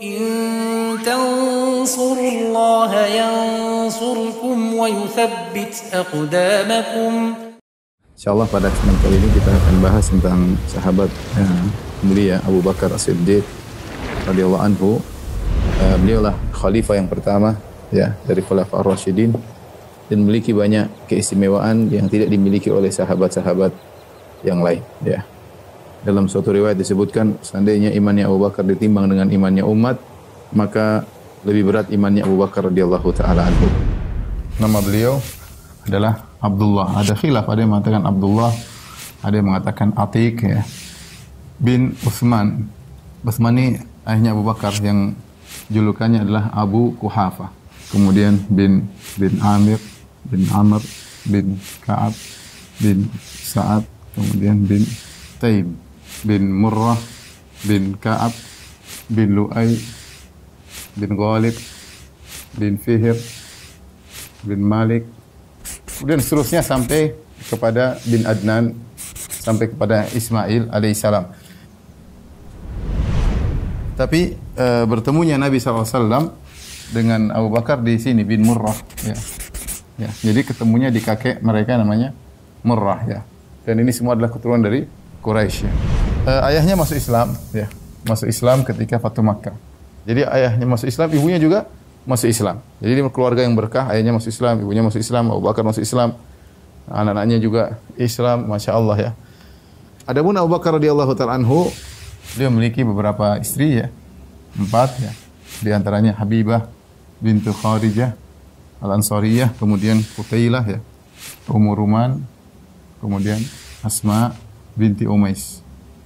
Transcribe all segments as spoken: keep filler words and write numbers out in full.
In tansurullaha yansurkum wa yuthabbit aqdamakum. Insyaallah pada kesempatan kali ini kita akan bahas tentang sahabat eh, mulia Abu Bakar As-Siddiq radhiyallahu anhu. Uh, beliaulah khalifah yang pertama ya dari Khulafaur Rasyidin dan memiliki banyak keistimewaan yang tidak dimiliki oleh sahabat-sahabat yang lain ya. Dalam suatu riwayat disebutkan seandainya imannya Abu Bakar ditimbang dengan imannya umat, maka lebih berat imannya Abu Bakar radhiyallahu taala anhu. Nama beliau adalah Abdullah. Ada khilaf, ada yang mengatakan Abdullah, ada yang mengatakan Atiq ya. Bin Utsman. Utsman ini ayahnya Abu Bakar yang julukannya adalah Abu Quhafah. Kemudian bin bin Amir, bin Amr, bin Ka'ab, bin Sa'ad, kemudian bin Taim, bin Murrah, bin Ka'ab, bin Lu'ay, bin Ghalib, bin Fihr, bin Malik, kemudian seterusnya sampai kepada bin Adnan, sampai kepada Ismail alaihissalam. Tapi e, bertemunya Nabi shallallahu alaihi wasallam dengan Abu Bakar di sini bin Murrah ya. Ya, jadi ketemunya di kakek mereka namanya Murrah ya. Dan ini semua adalah keturunan dari Quraisy ya. E, ayahnya masuk Islam ya. Masuk Islam ketika Fatu Makkah. Jadi ayahnya masuk Islam, ibunya juga masuk Islam. Jadi ini keluarga yang berkah, ayahnya masuk Islam, ibunya masuk Islam, Abu Bakar masuk Islam. Anak-anaknya juga Islam, Masya Allah ya. Adapun Abu Bakar radhiyallahu ta'ala anhu, dia memiliki beberapa istri ya. Empat ya. Di antaranya Habibah bintu Kharijah Al-Ansariyah, kemudian Qutailah ya. Ummu Ruman, kemudian Asma binti Umais.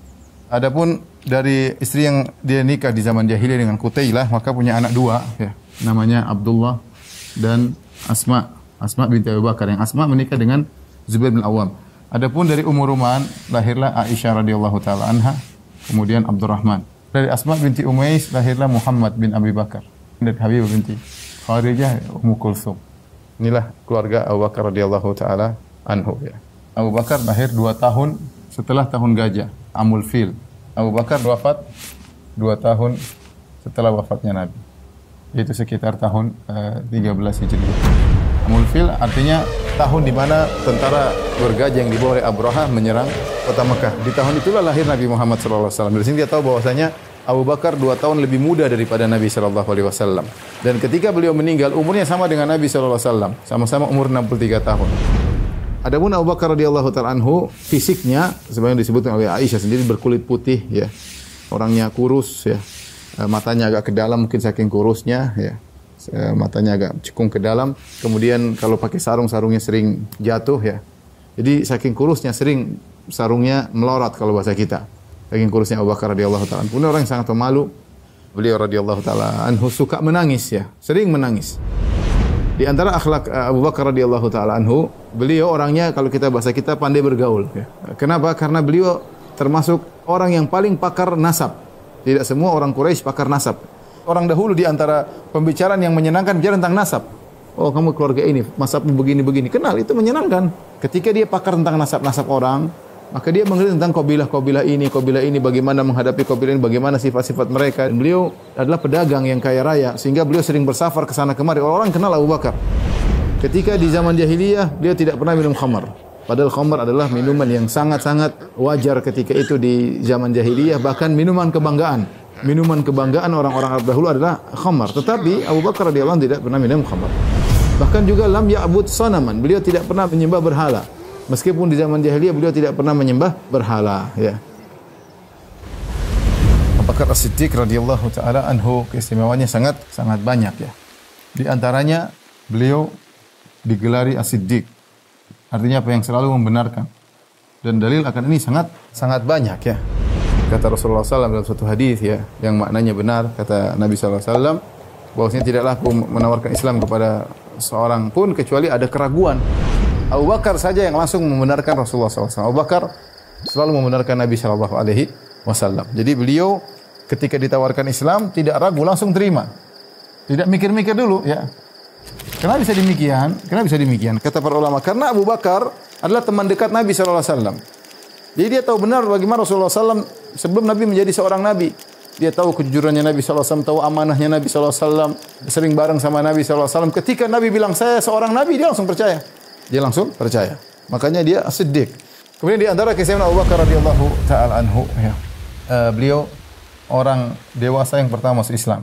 Adapun dari istri yang dia nikah di zaman jahiliyah dengan Qutailah, maka punya anak dua ya. Namanya Abdullah dan Asma. Asma binti Abu Bakar. Yang Asma menikah dengan Zubair bin Awam. Adapun dari Ummu Ruman lahirlah Aisyah radhiyallahu taala anha, kemudian Abdurrahman. Dari Asma binti Umais lahirlah Muhammad bin Abi Bakar. Dari Habibah binti Kharijah Ummu Kulsum. Inilah keluarga Abu Bakar radhiyallahu taala anhu ya. Abu Bakar lahir dua tahun setelah tahun gajah, Amul Fil. Abu Bakar wafat dua tahun setelah wafatnya Nabi. Yaitu sekitar tahun uh, tiga belas Hijriah. Amul Fil artinya tahun di mana tentara bergajah yang dibawa oleh Abraha menyerang kota Mekah. Di tahun itulah lahir Nabi Muhammad shallallahu alaihi wasallam. Dari sini dia tahu bahwasanya Abu Bakar dua tahun lebih muda daripada Nabi shallallahu alaihi wasallam. Dan ketika beliau meninggal, umurnya sama dengan Nabi shallallahu alaihi wasallam, sama-sama umur enam puluh tiga tahun. Adapun Abu Bakar radhiyallahu ta'ala anhu, fisiknya sebagaimana disebutkan oleh Aisyah sendiri berkulit putih ya. Orangnya kurus ya. Matanya agak ke dalam mungkin saking kurusnya ya. Matanya agak cekung ke dalam. Kemudian kalau pakai sarung, sarungnya sering jatuh ya. Jadi saking kurusnya sering sarungnya melorot kalau bahasa kita. Saking kurusnya Abu Bakar radhiyallahu ta'ala anhu. Orang yang sangat pemalu. Beliau radhiyallahu ta'ala anhu suka menangis ya. Sering menangis. Di antara akhlak Abu Bakar radhiyallahu ta'ala anhu, beliau orangnya kalau kita bahasa kita pandai bergaul ya. Kenapa? Karena beliau termasuk orang yang paling pakar nasab. Tidak semua orang Quraisy pakar nasab. Orang dahulu di antara pembicaraan yang menyenangkan bicara tentang nasab. Oh, kamu keluarga ini, nasabmu begini-begini. Kenal, itu menyenangkan. Ketika dia pakar tentang nasab-nasab orang, maka dia mengerti tentang kabilah-kabilah ini, kabilah ini, bagaimana menghadapi kabilah ini, bagaimana sifat-sifat mereka. Dan beliau adalah pedagang yang kaya raya, sehingga beliau sering bersafar ke sana kemari. Orang-orang kenal Abu Bakar. Ketika di zaman jahiliyah, beliau tidak pernah minum khamar. Padahal khamar adalah minuman yang sangat-sangat wajar ketika itu di zaman jahiliyah, bahkan minuman kebanggaan. Minuman kebanggaan orang-orang Arab dahulu adalah khamar. Tetapi Abu Bakar radhiyallahu anhu tidak pernah minum khamar. Bahkan juga lam ya'bud sanaman. Beliau tidak pernah menyembah berhala. Meskipun di zaman jahiliyah beliau tidak pernah menyembah berhala ya. Abu Bakar As-Siddiq radhiyallahu taala anhu keistimewaannya sangat sangat banyak ya. Di antaranya beliau digelari As-Siddiq. Artinya apa yang selalu membenarkan. Dan dalil akan ini sangat sangat banyak ya. Kata Rasulullah sallallahu alaihi wasallam dalam suatu hadis ya yang maknanya benar, kata Nabi sallallahu alaihi wasallam bahwasanya tidaklah aku menawarkan Islam kepada seorang pun kecuali ada keraguan. Abu Bakar saja yang langsung membenarkan Rasulullah sallallahu alaihi wasallam. Abu Bakar selalu membenarkan Nabi sallallahu alaihi wasallam. Jadi beliau ketika ditawarkan Islam tidak ragu, langsung terima. Tidak mikir-mikir dulu ya. Kenapa bisa demikian? Kenapa bisa demikian? Kata para ulama, karena Abu Bakar adalah teman dekat Nabi sallallahu alaihi wasallam. Jadi dia tahu benar bagaimana Rasulullah sallallahu alaihi wasallam sebelum Nabi menjadi seorang Nabi. dia tahu kejujurannya Nabi sallallahu alaihi wasallam, tahu amanahnya Nabi sallallahu alaihi wasallam, sering bareng sama Nabi sallallahu alaihi wasallam. Ketika Nabi bilang saya seorang nabi, dia langsung percaya. Dia langsung percaya. Makanya dia Siddiq. Kemudian di antara kisah Abu Bakar radhiyallahu taala anhu, ya. Uh, beliau orang dewasa yang pertama masuk Islam.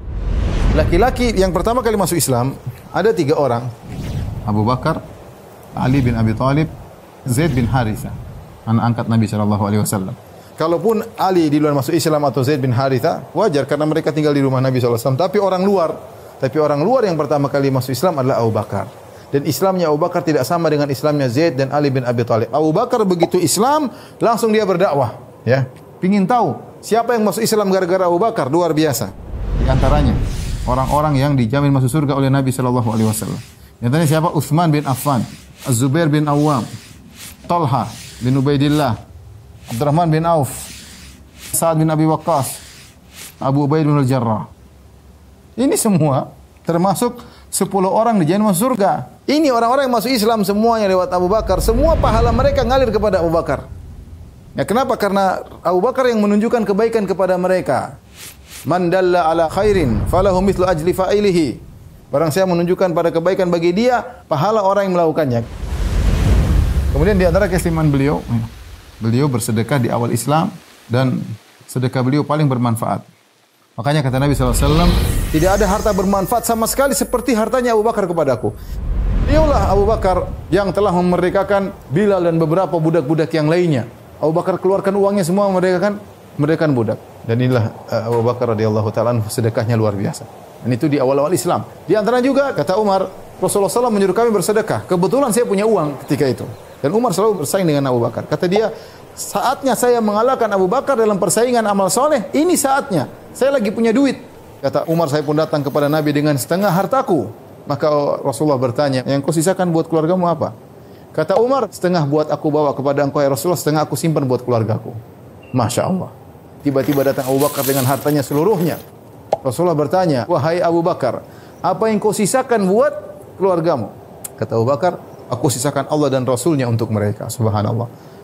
Laki-laki yang pertama kali masuk Islam ada tiga orang. Abu Bakar, Ali bin Abi Thalib, Zaid bin Harithah, anak angkat Nabi sallallahu alaihi wasallam. Kalaupun Ali di luar masuk Islam atau Zaid bin Harithah, wajar karena mereka tinggal di rumah Nabi sallallahu alaihi wasallam. Tapi orang luar, tapi orang luar yang pertama kali masuk Islam adalah Abu Bakar. Dan Islamnya Abu Bakar tidak sama dengan Islamnya Zaid dan Ali bin Abi Thalib. Abu Bakar begitu Islam, langsung dia berdakwah, ya. Pingin tahu siapa yang masuk Islam gara-gara Abu Bakar, luar biasa. Di antaranya orang-orang yang dijamin masuk surga oleh Nabi sallallahu alaihi wasallam. Di antaranya siapa? Utsman bin Affan, Az-Zubair bin Awwam, Talha bin Ubaidillah, Abdurrahman bin Auf, Sa'ad bin Abi Waqqas, Abu Ubaid bin Al-Jarrah. Ini semua termasuk sepuluh orang dijamin masuk surga. Ini orang-orang yang masuk Islam semuanya lewat Abu Bakar. Semua pahala mereka ngalir kepada Abu Bakar. Ya, kenapa? Karena Abu Bakar yang menunjukkan kebaikan kepada mereka. Man dalla ala khairin falahu mithlu ajli fa'ilihi. Barang siapa menunjukkan pada kebaikan bagi dia, pahala orang yang melakukannya. Kemudian di antara keistimewaan beliau, beliau bersedekah di awal Islam dan sedekah beliau paling bermanfaat. Makanya kata Nabi sallallahu alaihi wasallam, tidak ada harta bermanfaat sama sekali seperti hartanya Abu Bakar kepadaku. Dialah Abu Bakar yang telah memerdekakan Bilal dan beberapa budak-budak yang lainnya. Abu Bakar keluarkan uangnya semua memerdekakan merdekakan budak. Dan inilah uh, Abu Bakar radhiyallahu taala sedekahnya luar biasa. Dan itu di awal-awal Islam. Di antara juga kata Umar, Rasulullah sallallahu alaihi wasallam menyuruh kami bersedekah. Kebetulan saya punya uang ketika itu. Dan Umar selalu bersaing dengan Abu Bakar. Kata dia, saatnya saya mengalahkan Abu Bakar dalam persaingan amal soleh. Ini saatnya. Saya lagi punya duit. Kata Umar, saya pun datang kepada Nabi dengan setengah hartaku. Maka Rasulullah bertanya, yang kau sisakan buat keluargamu apa? Kata Umar, setengah buat aku bawa kepada engkau ya Rasulullah, setengah aku simpan buat keluargaku. Masya Allah. Tiba-tiba datang Abu Bakar dengan hartanya seluruhnya. Rasulullah bertanya, wahai Abu Bakar, apa yang kau sisakan buat keluargamu? Kata Abu Bakar, aku sisakan Allah dan Rasulnya untuk mereka. Subhanallah.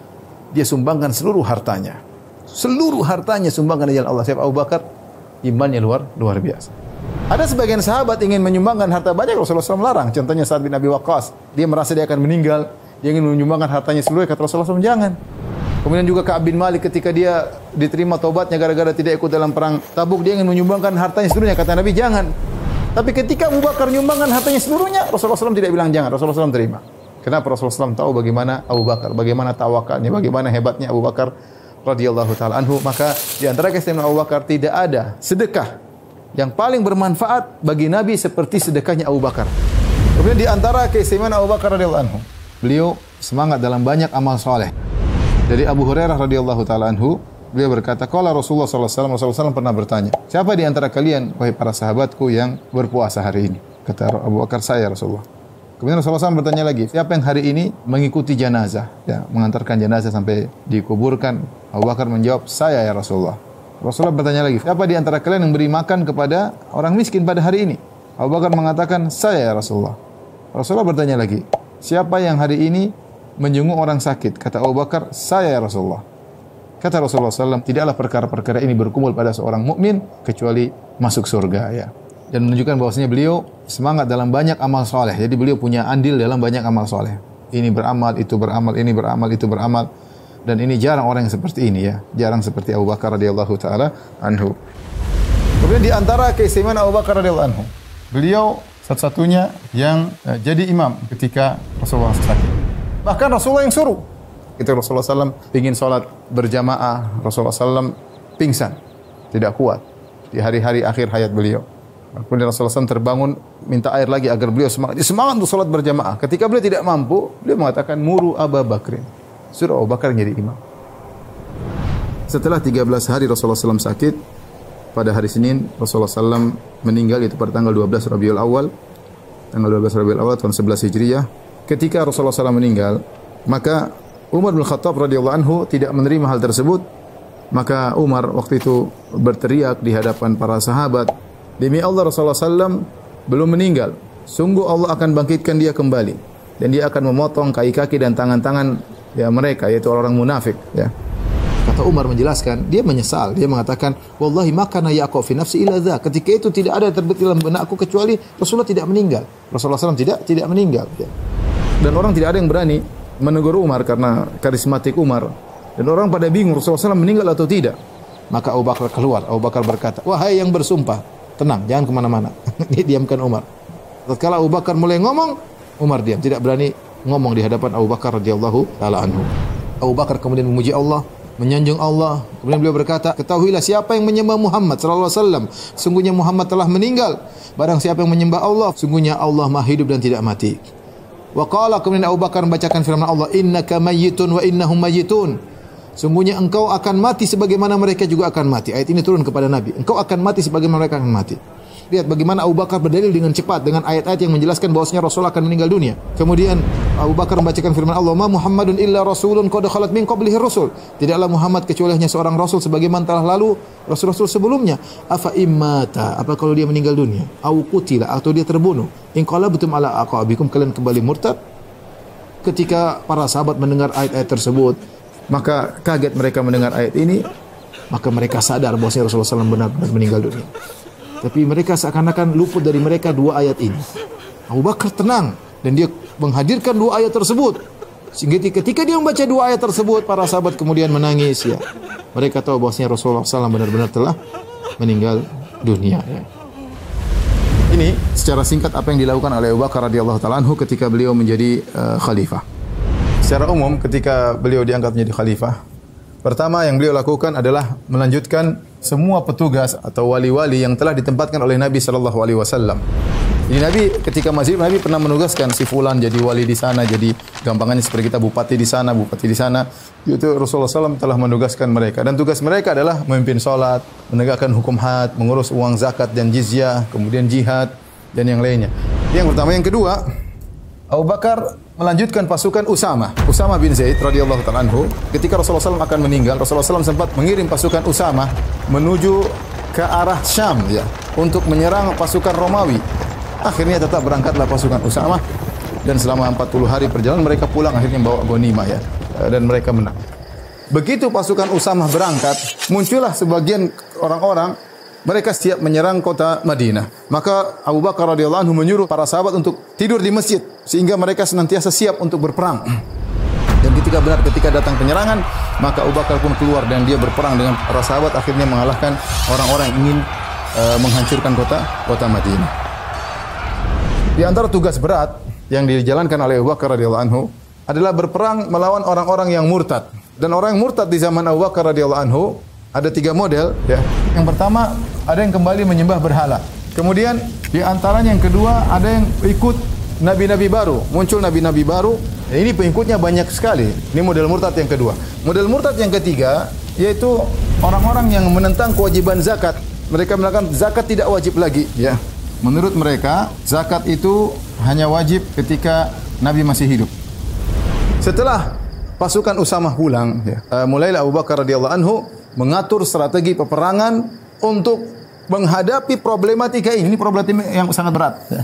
Dia sumbangkan seluruh hartanya. Seluruh hartanya sumbangkan di jalan Allah. Siapa Abu Bakar? Imannya luar luar biasa. Ada sebagian sahabat ingin menyumbangkan harta banyak, Rasulullah shallallahu alaihi wasallam larang. Contohnya Sa'ad bin Abi Waqqas. Dia merasa dia akan meninggal. Dia ingin menyumbangkan hartanya seluruh. Kata Rasulullah shallallahu alaihi wasallam, jangan. Kemudian juga Ka'ab bin Malik ketika dia diterima taubatnya gara-gara tidak ikut dalam perang Tabuk, dia ingin menyumbangkan hartanya seluruhnya. Kata Nabi, jangan. Tapi ketika Abu Bakar menyumbangkan hartanya seluruhnya, Rasulullah shallallahu alaihi wasallam tidak bilang jangan. Rasulullah shallallahu alaihi wasallam terima. Kenapa? Rasulullah shallallahu alaihi wasallam tahu bagaimana Abu Bakar, bagaimana tawakalnya, bagaimana hebatnya Abu Bakar radhiyallahu taala anhu. Maka di antara keistimewaan Abu Bakar, tidak ada sedekah yang paling bermanfaat bagi Nabi seperti sedekahnya Abu Bakar. Kemudian di antara keistimewaan Abu Bakar radhiyallahu anhu, beliau semangat dalam banyak amal soleh. Dari Abu Hurairah radhiyallahu taala anhu, beliau berkata, qala Rasulullah sallallahu alaihi wasallam, Rasulullah sallallahu alaihi wasallam pernah bertanya, siapa di antara kalian wahai para sahabatku yang berpuasa hari ini? Kata Abu Bakar, saya Rasulullah. Kemudian Rasulullah sallallahu alaihi wasallam bertanya lagi, siapa yang hari ini mengikuti jenazah, ya, mengantarkan jenazah sampai dikuburkan? Abu Bakar menjawab, saya ya Rasulullah. Rasulullah bertanya lagi, siapa di antara kalian yang beri makan kepada orang miskin pada hari ini? Abu Bakar mengatakan, saya ya Rasulullah. Rasulullah bertanya lagi, siapa yang hari ini menjenguk orang sakit? Kata Abu Bakar, saya ya Rasulullah. Kata Rasulullah sallallahu alaihi wasallam, tidaklah perkara-perkara ini berkumpul pada seorang mukmin kecuali masuk surga, ya. Dan menunjukkan bahwasanya beliau semangat dalam banyak amal soleh. Jadi beliau punya andil dalam banyak amal soleh. Ini beramal, itu beramal, ini beramal, itu beramal. Dan ini jarang orang yang seperti ini, ya. Jarang seperti Abu Bakar radhiyallahu taala anhu. Kemudian di antara keistimewaan Abu Bakar radhiyallahu anhu, beliau satu-satunya yang uh, jadi imam ketika Rasulullah sakit. Bahkan Rasulullah yang suruh. Ketika Rasulullah sallallahu alaihi wasallam ingin sholat berjamaah, Rasulullah sallallahu alaihi wasallam pingsan, tidak kuat di hari-hari akhir hayat beliau. Kemudian Rasulullah sallallahu alaihi wasallam terbangun, minta air lagi agar beliau semangat. Dia semangat untuk sholat berjamaah. Ketika beliau tidak mampu, beliau mengatakan, muru Abu Bakrin. Suruh Abu Bakar jadi imam. Setelah tiga belas hari Rasulullah sallallahu alaihi wasallam sakit, pada hari Senin Rasulullah sallallahu alaihi wasallam meninggal, itu pada tanggal dua belas Rabiul Awal, tanggal dua belas Rabiul Awal tahun sebelas Hijriah. Ketika Rasulullah sallallahu alaihi wasallam meninggal, maka Umar bin Khattab radhiyallahu anhu tidak menerima hal tersebut. Maka Umar waktu itu berteriak di hadapan para sahabat, demi Allah Rasulullah sallallahu alaihi wasallam belum meninggal. Sungguh Allah akan bangkitkan dia kembali dan dia akan memotong kaki-kaki dan tangan-tangan ya mereka, yaitu orang munafik, ya. Kata Umar menjelaskan, dia menyesal. Dia mengatakan, wallahi ma kana yaqa fi nafsi illa dza. Ketika itu tidak ada terbetik dalam benakku kecuali Rasulullah tidak meninggal. Rasulullah shallallahu alaihi wasallam tidak tidak meninggal. Dan orang tidak ada yang berani menegur Umar karena karismatik Umar. Dan orang pada bingung Rasulullah shallallahu alaihi wasallam meninggal atau tidak. Maka Abu Bakar keluar. Abu Bakar berkata, wahai yang bersumpah, tenang, jangan kemana-mana. Dia diamkan Umar. Tatkala Abu Bakar mulai ngomong, Umar diam, tidak berani ngomong di hadapan Abu Bakar radhiyallahu taala anhu. Abu Bakar kemudian memuji Allah, menyanjung Allah. Kemudian beliau berkata, ketahuilah siapa yang menyembah Muhammad sallallahu alaihi wasallam, sungguhnya Muhammad telah meninggal. Barang siapa yang menyembah Allah, sungguhnya Allah Maha hidup dan tidak mati. Wa qala, kemudian Abu Bakar membacakan firman Allah, innaka mayyitun wa innahum mayyitun. Sungguhnya engkau akan mati sebagaimana mereka juga akan mati. Ayat ini turun kepada Nabi. Engkau akan mati sebagaimana mereka akan mati. Lihat bagaimana Abu Bakar berdalil dengan cepat dengan ayat-ayat yang menjelaskan bahwasanya Rasul akan meninggal dunia. Kemudian Abu Bakar membacakan firman Allah, "Ma Muhammadun illa rasulun qad khalat min qablihi rusul." Tidaklah Muhammad kecuali hanya seorang rasul sebagaimana telah lalu rasul-rasul sebelumnya. Afa immata, apa kalau dia meninggal dunia? Au qutila, atau dia terbunuh. In qalabtum ala aqabikum, kalian kembali murtad. Ketika para sahabat mendengar ayat-ayat tersebut, maka kaget mereka mendengar ayat ini, maka mereka sadar bahwasanya Rasulullah shallallahu alaihi wasallam benar-benar meninggal dunia. Tapi mereka seakan-akan luput dari mereka dua ayat ini. Abu Bakar tenang dan dia menghadirkan dua ayat tersebut. Sehingga ketika dia membaca dua ayat tersebut, para sahabat kemudian menangis. Ya, mereka tahu bahwasanya Rasulullah shallallahu alaihi wasallam benar-benar telah meninggal dunia. Ya. Ini secara singkat apa yang dilakukan oleh Abu Bakar radhiyallahu taala anhu ketika beliau menjadi uh, khalifah. Secara umum ketika beliau diangkat menjadi khalifah, pertama yang beliau lakukan adalah melanjutkan semua petugas atau wali-wali yang telah ditempatkan oleh Nabi sallallahu alaihi wasallam. Jadi Nabi ketika masih Nabi pernah menugaskan si fulan jadi wali di sana, jadi gampangannya seperti kita bupati di sana, bupati di sana. Itu Rasulullah sallallahu alaihi wasallam telah menugaskan mereka dan tugas mereka adalah memimpin salat, menegakkan hukum had, mengurus uang zakat dan jizyah, kemudian jihad dan yang lainnya. Yang pertama, yang kedua, Abu Bakar melanjutkan pasukan Usama. Usama bin Zaid radhiyallahu ta'ala anhu. Ketika Rasulullah shallallahu alaihi wasallam akan meninggal, Rasulullah shallallahu alaihi wasallam sempat mengirim pasukan Usama menuju ke arah Syam ya, untuk menyerang pasukan Romawi. Akhirnya tetap berangkatlah pasukan Usama dan selama empat puluh hari perjalanan mereka pulang akhirnya bawa ghanimah ya, dan mereka menang. Begitu pasukan Usama berangkat, muncullah sebagian orang-orang mereka siap menyerang kota Madinah. Maka Abu Bakar radhiyallahu anhu menyuruh para sahabat untuk tidur di masjid sehingga mereka senantiasa siap untuk berperang. Dan ketika benar ketika datang penyerangan, maka Abu Bakar pun keluar dan dia berperang dengan para sahabat, akhirnya mengalahkan orang-orang yang ingin uh, menghancurkan kota kota Madinah. Di antara tugas berat yang dijalankan oleh Abu Bakar radhiyallahu anhu adalah berperang melawan orang-orang yang murtad. Dan orang yang murtad di zaman Abu Bakar radhiyallahu anhu ada tiga model ya. Yang pertama, ada yang kembali menyembah berhala. Kemudian di antaranya yang kedua, ada yang ikut nabi-nabi baru. Muncul nabi-nabi baru. Dan ini pengikutnya banyak sekali. Ini model murtad yang kedua. Model murtad yang ketiga yaitu orang-orang yang menentang kewajiban zakat. Mereka mengatakan zakat tidak wajib lagi ya. Menurut mereka, zakat itu hanya wajib ketika Nabi masih hidup. Setelah pasukan Usamah pulang ya, uh, mulailah Abu Bakar radhiyallahu anhu mengatur strategi peperangan untuk menghadapi problematika ini. Ini problematika yang sangat berat. Ya.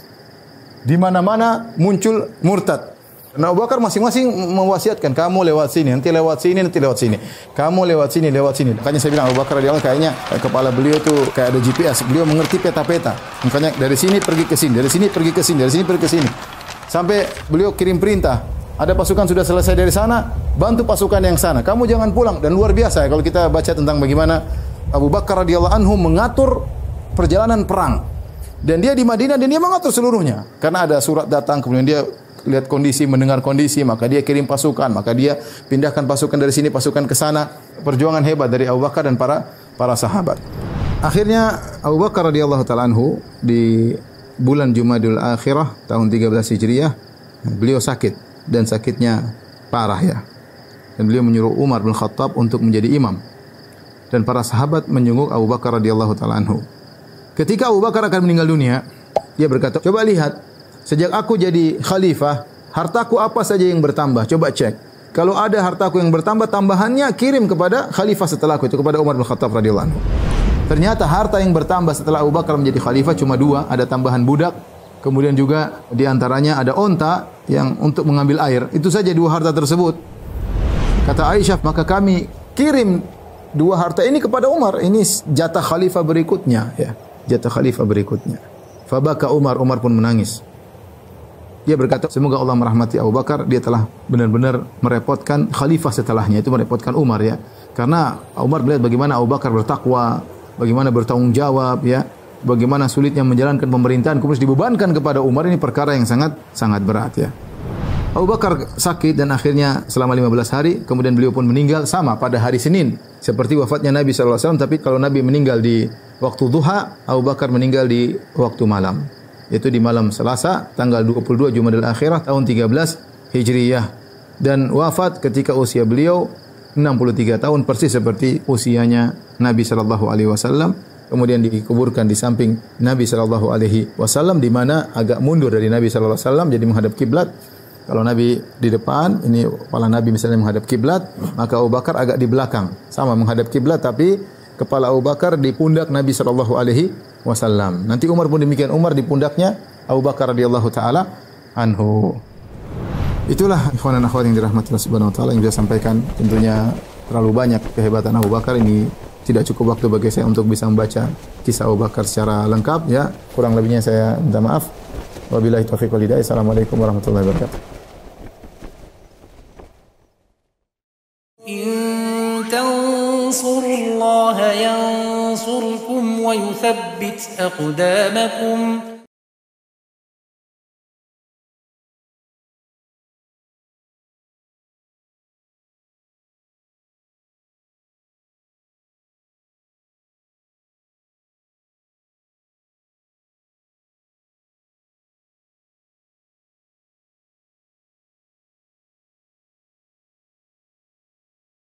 Di mana-mana muncul murtad. Nah, Abu Bakar masing-masing mewasiatkan, kamu lewat sini, nanti lewat sini, nanti lewat sini. Kamu lewat sini, lewat sini. Makanya saya bilang Abu Bakar radhiyallahu anhu kayaknya kepala beliau tuh kayak ada G P S. Beliau mengerti peta-peta. Makanya dari sini pergi ke sini, dari sini pergi ke sini, dari sini pergi ke sini. Sampai beliau kirim perintah. Ada pasukan sudah selesai dari sana, bantu pasukan yang sana. Kamu jangan pulang. Dan luar biasa ya, kalau kita baca tentang bagaimana Abu Bakar radhiyallahu anhu mengatur perjalanan perang. Dan dia di Madinah dan dia mengatur seluruhnya. Karena ada surat datang, kemudian dia lihat kondisi, mendengar kondisi, maka dia kirim pasukan, maka dia pindahkan pasukan dari sini, pasukan ke sana. Perjuangan hebat dari Abu Bakar dan para para sahabat. Akhirnya Abu Bakar radhiyallahu ta'ala anhu di bulan Jumadil Akhirah tahun tiga belas Hijriah, beliau sakit. Dan sakitnya parah ya. Dan beliau menyuruh Umar bin Khattab untuk menjadi imam. Dan para sahabat menjenguk Abu Bakar radhiyallahu ta'ala anhu. Ketika Abu Bakar akan meninggal dunia, dia berkata, coba lihat, sejak aku jadi khalifah, hartaku apa saja yang bertambah? Coba cek. Kalau ada hartaku yang bertambah, tambahannya kirim kepada khalifah setelahku, itu kepada Umar bin Khattab radhiyallahu anhu. Ternyata harta yang bertambah setelah Abu Bakar menjadi khalifah cuma dua, ada tambahan budak, kemudian juga di antaranya ada onta yang untuk mengambil air. Itu saja dua harta tersebut. Kata Aisyah, maka kami kirim dua harta ini kepada Umar. Ini jatah khalifah berikutnya, ya. Jatah khalifah berikutnya. Fabaka Umar, Umar pun menangis. Dia berkata, semoga Allah merahmati Abu Bakar, dia telah benar-benar merepotkan khalifah setelahnya, itu merepotkan Umar, ya. Karena Umar melihat bagaimana Abu Bakar bertakwa, bagaimana bertanggung jawab, ya. Bagaimana sulitnya menjalankan pemerintahan, kemudian dibebankan kepada Umar, ini perkara yang sangat sangat berat, ya. Abu Bakar sakit dan akhirnya selama lima belas hari, kemudian beliau pun meninggal sama pada hari Senin, seperti wafatnya Nabi sallallahu alaihi wasallam, tapi kalau Nabi meninggal di waktu duha, Abu Bakar meninggal di waktu malam. Yaitu di malam Selasa tanggal dua puluh dua Jumadil Akhirah tahun tiga belas Hijriyah, dan wafat ketika usia beliau enam puluh tiga tahun, persis seperti usianya Nabi sallallahu alaihi wasallam. Kemudian dikuburkan di samping Nabi sallallahu alaihi wasallam, di mana agak mundur dari Nabi sallallahu alaihi wasallam, jadi menghadap kiblat. Kalau Nabi di depan, ini kepala Nabi misalnya menghadap kiblat, maka Abu Bakar agak di belakang, sama menghadap kiblat, tapi kepala Abu Bakar di pundak Nabi sallallahu alaihi wasallam. Nanti Umar pun demikian, Umar di pundaknya Abu Bakar radhiyallahu taala anhu. Itulah ikhwan dan akhwat yang dirahmati Allah Subhanahu wa taala yang saya sampaikan. Tentunya terlalu banyak kehebatan Abu Bakar, ini tidak cukup waktu bagi saya untuk bisa membaca kisah Abu Bakar secara lengkap, ya. Kurang lebihnya saya minta maaf. Wabillahi taufiq wal hidayah. Assalamualaikum warahmatullahi wabarakatuh. إن تنصروا الله ينصركم ويثبت أقدامكم